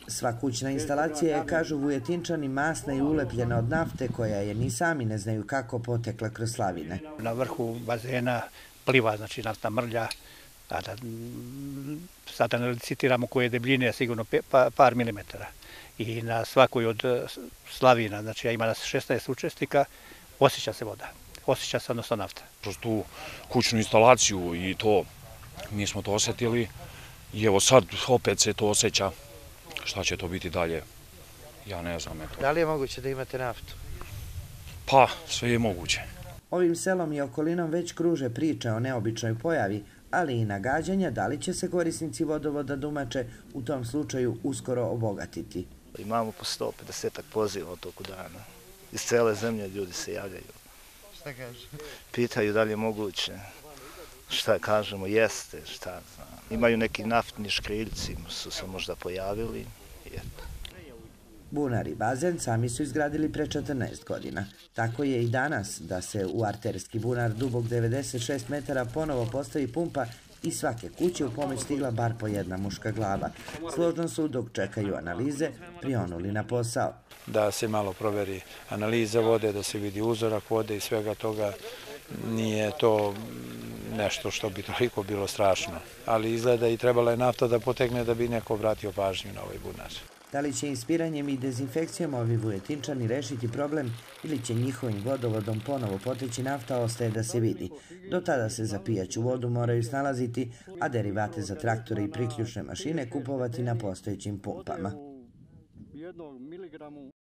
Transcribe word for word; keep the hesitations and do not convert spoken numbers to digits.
Sva kućna instalacija je, kažu Vujetinčani, masna i ulepljena od nafte koja je ni sami ne znaju kako potekla kroz slavine. Na vrhu bazena pliva, znači naftna mrlja, a da, sada ne citiramo koje debljine, sigurno pa, par milimetara. I na svakoj od slavina, znači ima nas šesnaest učesnika, osjeća se voda, osjeća se odnosno nafta. Kroz tu kućnu instalaciju i to, mi smo to osjetili i evo sad opet se to osjeća. Šta će to biti dalje, ja ne znam. Eto. Da li je moguće da imate naftu? Pa, sve je moguće. Ovim selom i okolinom već kruže priče o neobičnoj pojavi, ali i nagađanja da li će se korisnici vodovoda Dumače u tom slučaju uskoro obogatiti. Imamo po sto pedeset poziva od toku dana. Iz cele zemlje ljudi se javljaju. Šta kažu? Pitaju da li je moguće. Šta kažemo, jeste, šta znam. Imaju neki naftni škriljci, su se možda pojavili. Bunar i bazen sami su izgradili pre četrnaest godina. Tako je i danas da se u arterski bunar dubok devedeset šest metara ponovo postavi pumpa i svake kuće u pomoć stigla bar po jedna muška glava. Složno su, dok čekaju analize, prionuli na posao. Da se malo proveri analiza vode, da se vidi uzorak vode i svega toga. Nije to nešto što bi toliko bilo strašno, ali izgleda i trebala je nafta da potegne da bi neko obratio pažnju na ovaj bunar. Da li će inspiranjem i dezinfekcijom ovi Vujetinčani rešiti problem ili će njihovim vodovodom ponovo poteći nafta, ostaje da se vidi. Do tada se za pijaću vodu moraju snalaziti, a derivate za traktore i priključne mašine kupovati na postojećim pumpama.